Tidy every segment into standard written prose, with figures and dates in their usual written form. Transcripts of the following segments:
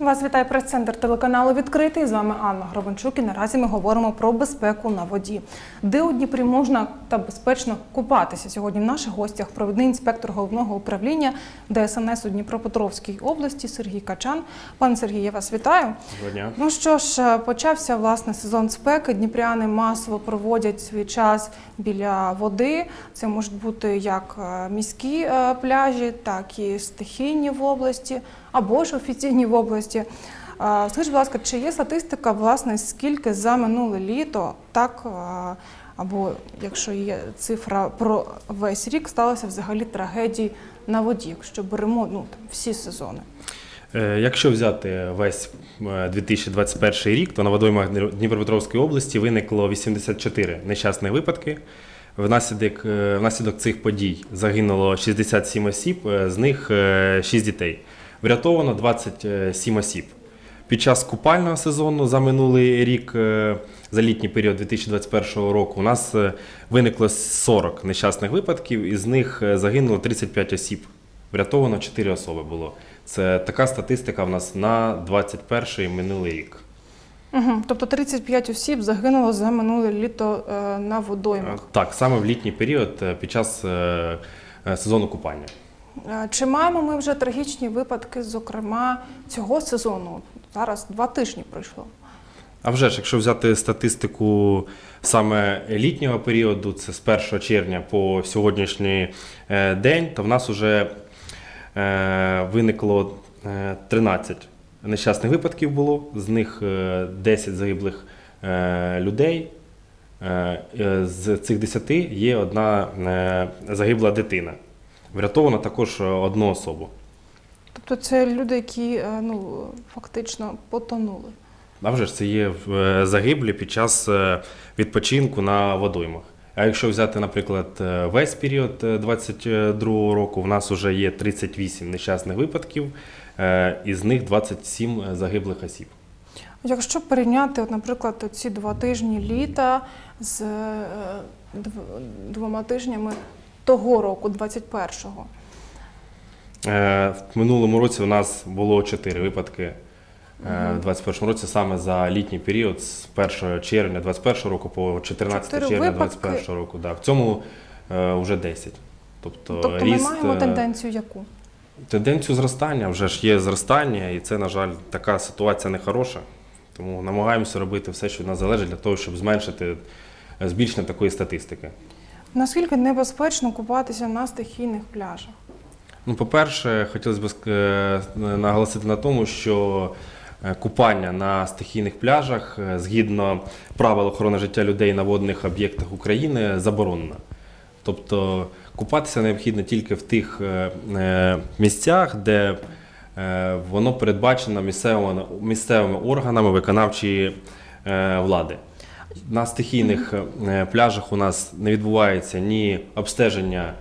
Вас вітає прес-центр телеканалу «Відкритий». З вами Анна Гробанчук і наразі ми говоримо про безпеку на воді. Де у Дніпрі можна та безпечно купатися? Сьогодні в наших гостях провідний інспектор Головного управління ДСНС у Дніпропетровській області Сергій Качан. Пане Сергій, я вас вітаю. Доброго дня. Ну що ж, почався власне сезон спеки. Дніпряни масово проводять свій час біля води. Це можуть бути як міські пляжі, так і стихійні в області, або ж офіційні в області. Скажіть, будь ласка, чи є статистика, власне, скільки за минуле літо, так, або якщо є цифра про весь рік, сталося взагалі трагедій на воді, якщо беремо всі сезони? Якщо взяти весь 2021 рік, то на водоймах Дніпропетровської області виникло 84 нещасних випадки. Внаслідок цих подій загинуло 67 осіб, з них 6 дітей. Врятовано 27 осіб. Під час купального сезону за минулий рік, за літній період 2021 року, у нас виникло 40 нещасних випадків, із них загинуло 35 осіб. Врятовано 4 особи було. Це така статистика в нас на 2021 минулий рік. Тобто 35 осіб загинуло за минуле літо на водоймах? Так, саме в літній період під час сезону купання. Чи маємо ми вже трагічні випадки, зокрема, цього сезону? Зараз 2 тижні пройшло. А вже ж, якщо взяти статистику саме літнього періоду, це з 1 червня по сьогоднішній день, то в нас вже виникло 13 нещасних випадків було, з них 10 загиблих людей. З цих 10 є одна загибла дитина. Врятовано також 1 особу. Тобто це люди, які фактично потонули? А вже ж, це є загиблі під час відпочинку на водоймах. А якщо взяти, наприклад, весь період 2022 року, в нас вже є 38 нещасних випадків, із них 27 загиблих осіб. Якщо порівняти, наприклад, ці 2 тижні літа з 2 тижнями того року, 21-го? В минулому році у нас було 4 випадки. В 2021 році саме за літній період з 1 червня 2021 року по 14 червня 2021 року. Да, в цьому вже 10. Тобто ми маємо тенденцію яку? Тенденцію зростання. Вже ж є зростання, і це, на жаль, така ситуація нехороша. Тому намагаємося робити все, що від нас залежить, для того, щоб зменшити збільшення такої статистики. Наскільки небезпечно купатися на стихійних пляжах? По-перше, хотілося б наголосити на тому, що купання на стихійних пляжах, згідно правил охорони життя людей на водних об'єктах України, заборонено. Тобто купатися необхідно тільки в тих місцях, де воно передбачено місцевими органами виконавчої влади. На стихійних пляжах у нас не відбувається ні обстеження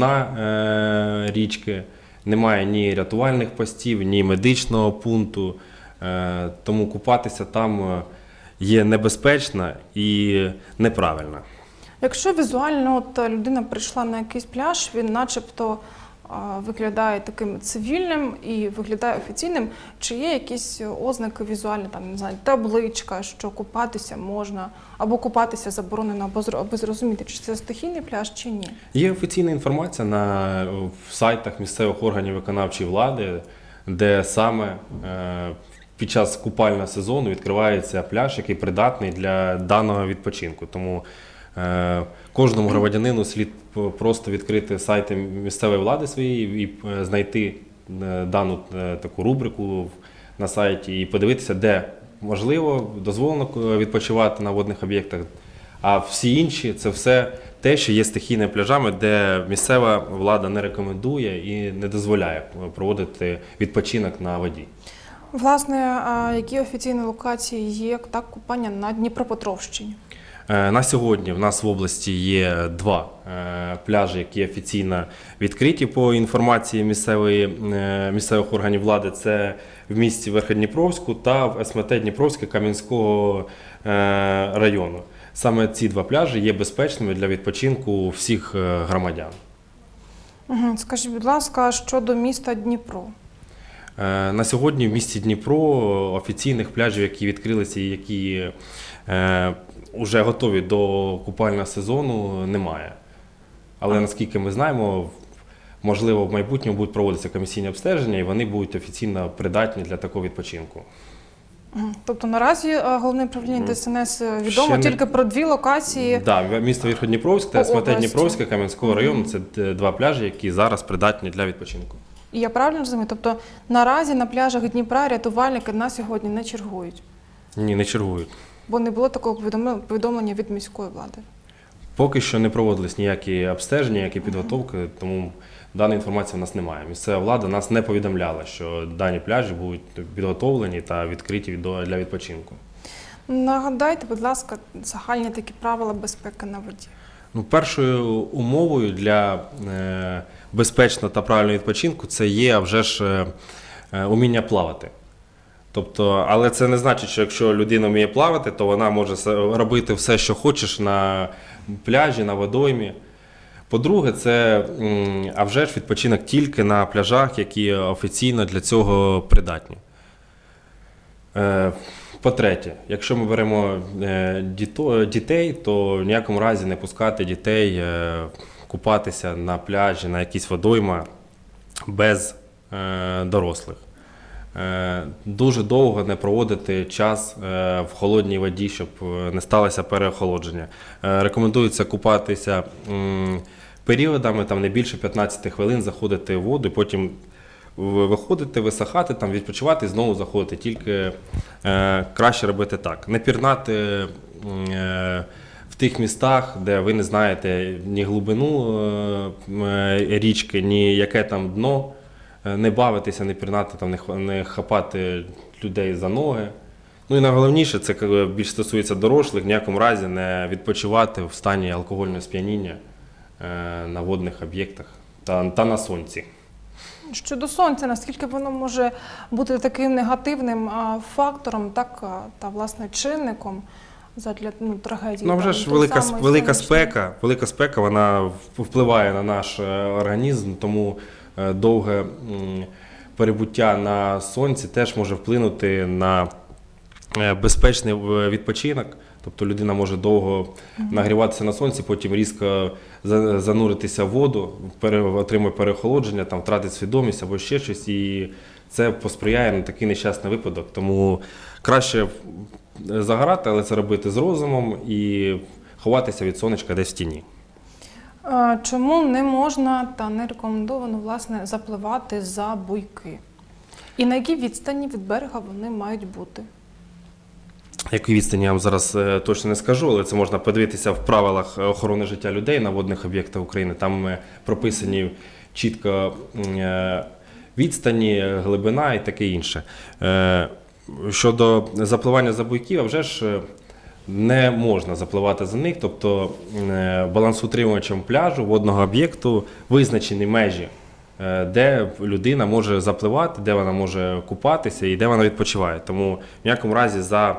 дна річки, немає ні рятувальних постів, ні медичного пункту, тому купатися там є небезпечно і неправильно. Якщо візуально людина прийшла на якийсь пляж, він начебто виглядає таким цивільним і виглядає офіційним, чи є якісь ознаки візуальні, там, не знаю, табличка, що купатися можна, або купатися заборонено, аби зрозуміти, чи це стихійний пляж, чи ні? Є офіційна інформація на сайтах місцевих органів виконавчої влади, де саме під час купального сезону відкривається пляж, який придатний для даного відпочинку. Тому кожному громадянину слід просто відкрити сайти місцевої влади своєї і знайти дану таку рубрику на сайті і подивитися, де можливо, дозволено відпочивати на водних об'єктах, а всі інші – це все те, що є стихійними пляжами, де місцева влада не рекомендує і не дозволяє проводити відпочинок на воді. Власне, які офіційні локації є купання на Дніпропетровщині? На сьогодні в нас в області є 2 пляжі, які офіційно відкриті по інформації місцевих органів влади. Це в місті Верхньодніпровську та в СМТ Дніпровське Кам'янського району. Саме ці 2 пляжі є безпечними для відпочинку всіх громадян. Скажіть, будь ласка, щодо міста Дніпро? На сьогодні в місті Дніпро офіційних пляжів, які відкрилися і які вже готові до купального сезону, немає. Але наскільки ми знаємо, можливо, в майбутньому будуть проводитися комісійні обстеження і вони будуть офіційно придатні для такого відпочинку. Тобто наразі головне управління ДСНС відомо Ще не- тільки про 2 локації. Так, місто Верхньодніпровськ та По СМТ області. Дніпровська Кам'янського району – це 2 пляжі, які зараз придатні для відпочинку. І я правильно розумію? Тобто наразі на пляжах Дніпра рятувальники на сьогодні не чергують, Ні, не чергують. бо не було такого повідомлення від міської влади. Поки що не проводились ніякі обстеження, ніякі підготовки, тому даної інформації в нас немає. Місцева влада нас не повідомляла, що дані пляжі будуть підготовлені та відкриті для відпочинку. Нагадайте, будь ласка, загальні такі правила безпеки на воді. Першою умовою для безпечного та правильного відпочинку це є, а вже ж, уміння плавати. Тобто, але це не значить, що якщо людина вміє плавати, то вона може робити все, що хочеш на пляжі, на водоймі. По-друге, це, а вже ж, відпочинок тільки на пляжах, які офіційно для цього придатні. По-третє, якщо ми беремо дітей, то в ніякому разі не пускати дітей купатися на пляжі, на якісь водойма без дорослих. Дуже довго не проводити час в холодній воді, щоб не сталося переохолодження. Рекомендується купатися періодами, там не більше 15 хвилин, заходити в воду, і потім виходити, висихати, там, відпочивати і знову заходити. Тільки краще робити так. Не пірнати в тих містах, де ви не знаєте ні глибину річки, ні яке там дно. Не бавитися, не пірнати, там, не хапати людей за ноги. Ну і найголовніше, це більш стосується дорослих, в ніякому разі не відпочивати в стані алкогольного сп'яніння на водних об'єктах та на сонці. Щодо сонця, наскільки воно може бути таким негативним фактором, так, та, власне, чинником задля трагедії? Ну, вже ж велика спека, вона впливає на наш організм, тому довге перебуття на сонці теж може вплинути на безпечний відпочинок. Тобто людина може довго нагріватися на сонці, потім різко зануритися в воду, отримує переохолодження, там, втратить свідомість або ще щось. І це посприяє на такий нещасний випадок. Тому краще загорати, але це робити з розумом і ховатися від сонечка десь в тіні. Чому не можна та не рекомендовано, власне, запливати за буйки? І на якій відстані від берега вони мають бути? Якій відстані я вам зараз точно не скажу, але це можна подивитися в правилах охорони життя людей на водних об'єктах України. Там прописані чітко відстані, глибина і таке інше. Щодо запливання за буйків, а вже ж не можна запливати за них, тобто балансоутримувачем пляжу, водного об'єкту визначені межі, де людина може запливати, де вона може купатися і де вона відпочиває. Тому в ніякому разі за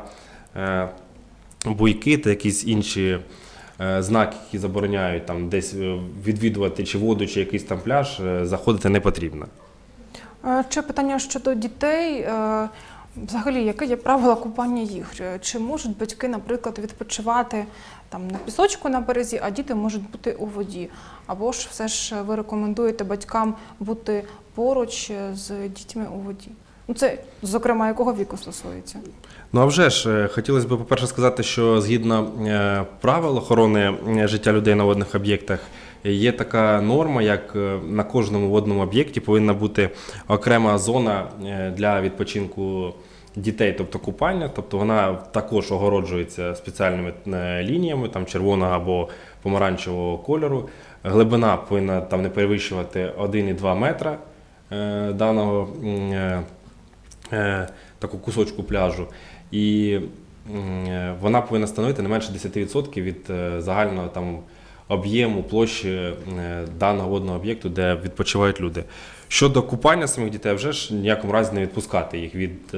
буйки та якісь інші знаки, які забороняють там десь відвідувати чи воду, чи якийсь там пляж, заходити не потрібно. Ще питання щодо дітей. Взагалі, яке є правило купання їх? Чи можуть батьки, наприклад, відпочивати там на пісочку на березі, а діти можуть бути у воді? Або ж все ж ви рекомендуєте батькам бути поруч з дітьми у воді? Ну, це, зокрема, якого віку стосується? Ну, а вже ж, хотілося б, по-перше, сказати, що згідно правил охорони життя людей на водних об'єктах, є така норма, як на кожному водному об'єкті повинна бути окрема зона для відпочинку дітей, тобто купання, тобто вона також огороджується спеціальними лініями, там червоного або помаранчевого кольору. Глибина повинна там не перевищувати 1,2 метра даного такого кусочку пляжу. І вона повинна становити не менше 10% від загального там об'єму площі даного водного об'єкту, де відпочивають люди. Щодо купання самих дітей, вже ж ніякому разі не відпускати їх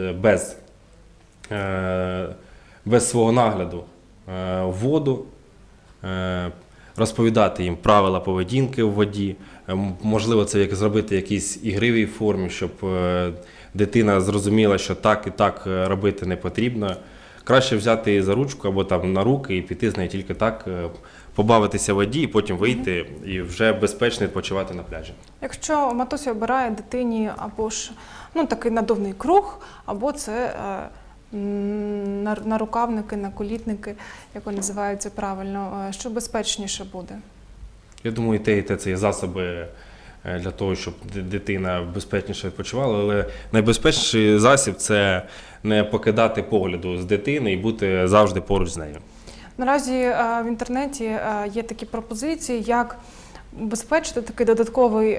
без свого нагляду в воду, розповідати їм правила поведінки в воді, Можливо, це як зробити в якійсь ігривій формі, щоб дитина зрозуміла, що так і так робити не потрібно. Краще взяти її за ручку або там на руки і піти з нею тільки так, побавитися в воді і потім вийти і вже безпечно відпочивати на пляжі. Якщо матуся обирає дитині або ж такий надувний круг, або це нарукавники, наколітники, як вони називаються правильно, що безпечніше буде? Я думаю, і те це є засоби для того, щоб дитина безпечніше відпочивала, але найбезпечніший засіб – це не покидати погляду з дитини і бути завжди поруч з нею. Наразі в інтернеті є такі пропозиції, як убезпечити такий додатковий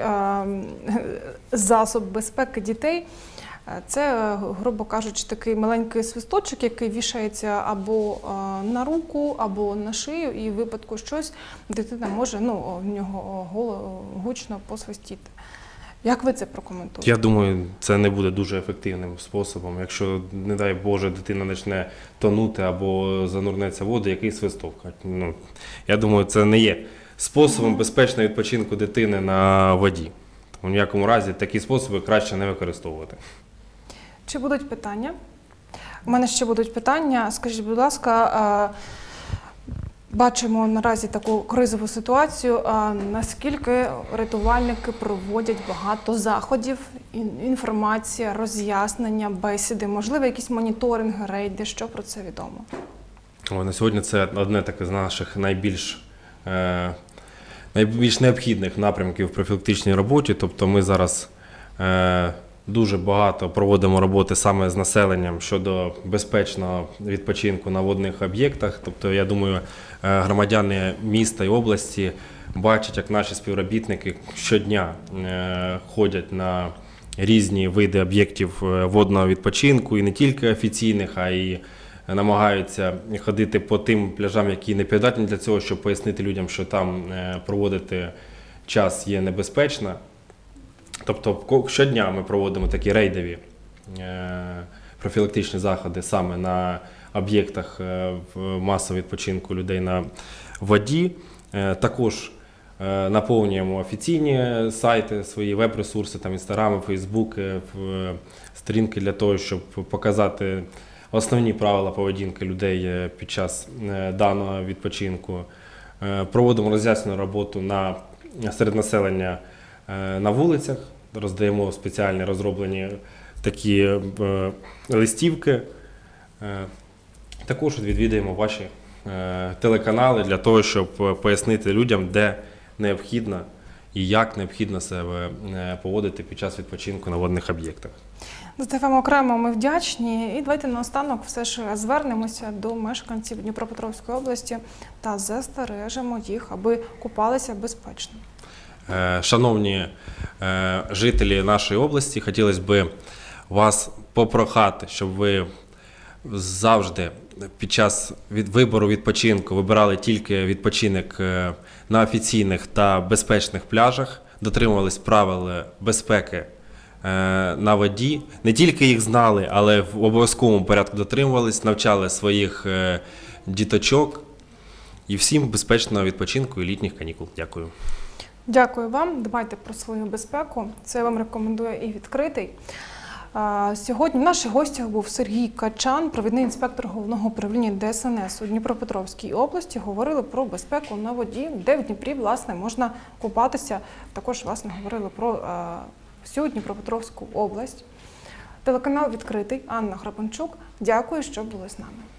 засоб безпеки дітей. Це, грубо кажучи, такий маленький свисточок, який вішається або на руку, або на шию, і в випадку щось дитина може в нього гучно посвистіти. Як ви це прокоментуєте? Я думаю, це не буде дуже ефективним способом. Якщо, не дай Боже, дитина почне тонути або занурнеться в воду, який свисток? Я думаю, це не є способом безпечного відпочинку дитини на воді. Тому в ніякому разі такі способи краще не використовувати. Чи будуть питання? У мене ще будуть питання. Скажіть, будь ласка, бачимо наразі таку кризову ситуацію. Наскільки рятувальники проводять багато заходів, інформація, роз'яснення, бесіди, можливо, якісь моніторинги, рейди? Що про це відомо? На сьогодні це одне таке з наших найбільш необхідних напрямків в профілактичній роботі. Тобто ми зараз дуже багато проводимо роботи саме з населенням щодо безпечного відпочинку на водних об'єктах. Тобто, я думаю, громадяни міста і області бачать, як наші співробітники щодня ходять на різні види об'єктів водного відпочинку, і не тільки офіційних, а й намагаються ходити по тим пляжам, які не придатні для цього, щоб пояснити людям, що там проводити час є небезпечно. Тобто щодня ми проводимо такі рейдові профілактичні заходи саме на об'єктах масового відпочинку людей на воді. Також наповнюємо офіційні сайти, свої веб-ресурси, там інстаграми, фейсбуки, сторінки для того, щоб показати основні правила поведінки людей під час даного відпочинку. Проводимо роз'яснювальну роботу серед населення на вулицях, роздаємо спеціальні розроблені такі листівки. Також відвідуємо ваші телеканали для того, щоб пояснити людям, де необхідно і як необхідно себе поводити під час відпочинку на водних об'єктах. За це вам окремо ми вдячні. І давайте наостанок все ж звернемося до мешканців Дніпропетровської області та застережемо їх, аби купалися безпечно. Шановні жителі нашої області, хотілося б вас попрохати, щоб ви завжди під час вибору відпочинку вибирали тільки відпочинок на офіційних та безпечних пляжах, дотримувались правил безпеки на воді, не тільки їх знали, але в обов'язковому порядку дотримувались, навчали своїх діточок і всім безпечного відпочинку і літніх канікул. Дякую. Дякую вам. Дбайте про свою безпеку. Це вам рекомендує і відкритий. Сьогодні в наших гостях був Сергій Качан, провідний інспектор Головного управління ДСНС у Дніпропетровській області. Говорили про безпеку на воді, де в Дніпрі, власне, можна купатися. Також, власне, говорили про всю Дніпропетровську область. Телеканал «Відкритий», Анна Храпанчук. Дякую, що були з нами.